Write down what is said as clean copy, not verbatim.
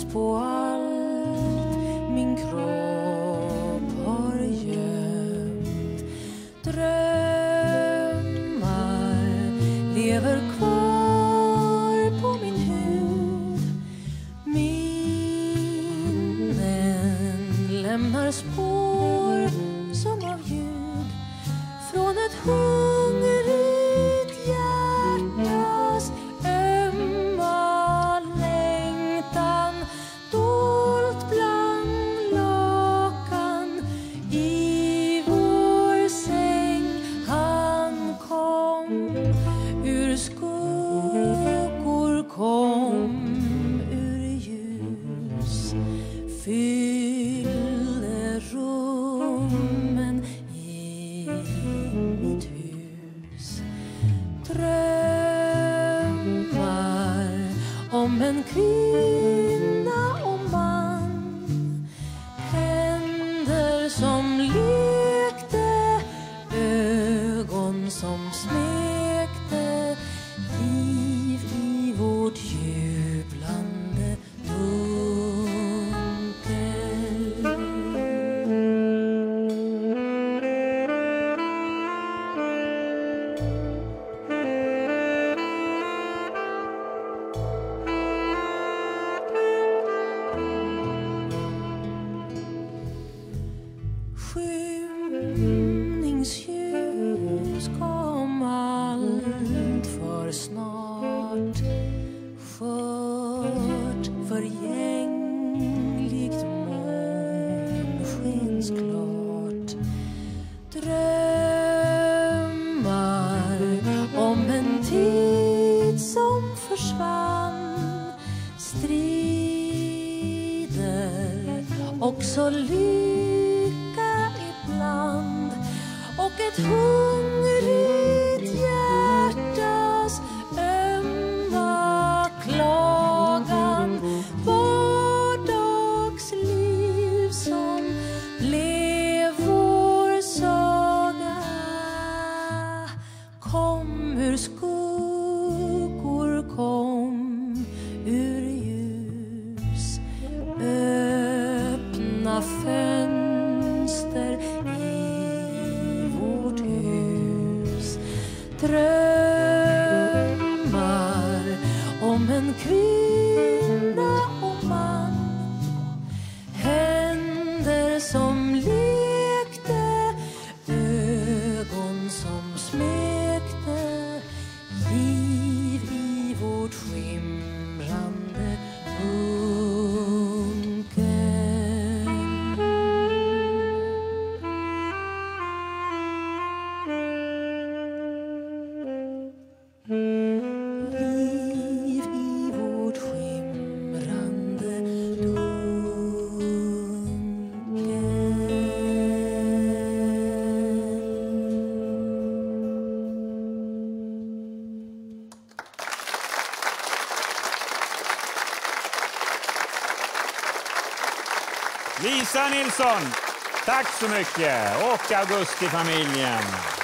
på allt min kropp har gömt. Drömmar lever kvar på min hud. Minnen lämnar spår som av ljud från ett hungrigt hjärtas ömma längtan, dolt bland lakan i vår säng. Han kom ur skuggor, kom ur ljus, fyllde rummen i mitt hus. Drömmar om en kvinna och man, händer som lekte, ögon som smekte, liv i vårt jublande skymningsljus kom allt för snart, skört förgängligt månskensklart. Drömmar om en tid som försvann, strider också lycka ibland, och ett hungrigt hjärtas ömma klagan. Vardagsliv som blev vår saga, kom ur skuggor, kom ur ljus, öppna fönster i vårt hus. Drömmar om en kvinna och man, händer som lekte, ögon som smekte, liv i vårt skimrande dunkel. Liv i vårt skimrande Lisa Nilsson, tack så mycket. Och Augustifamiljen.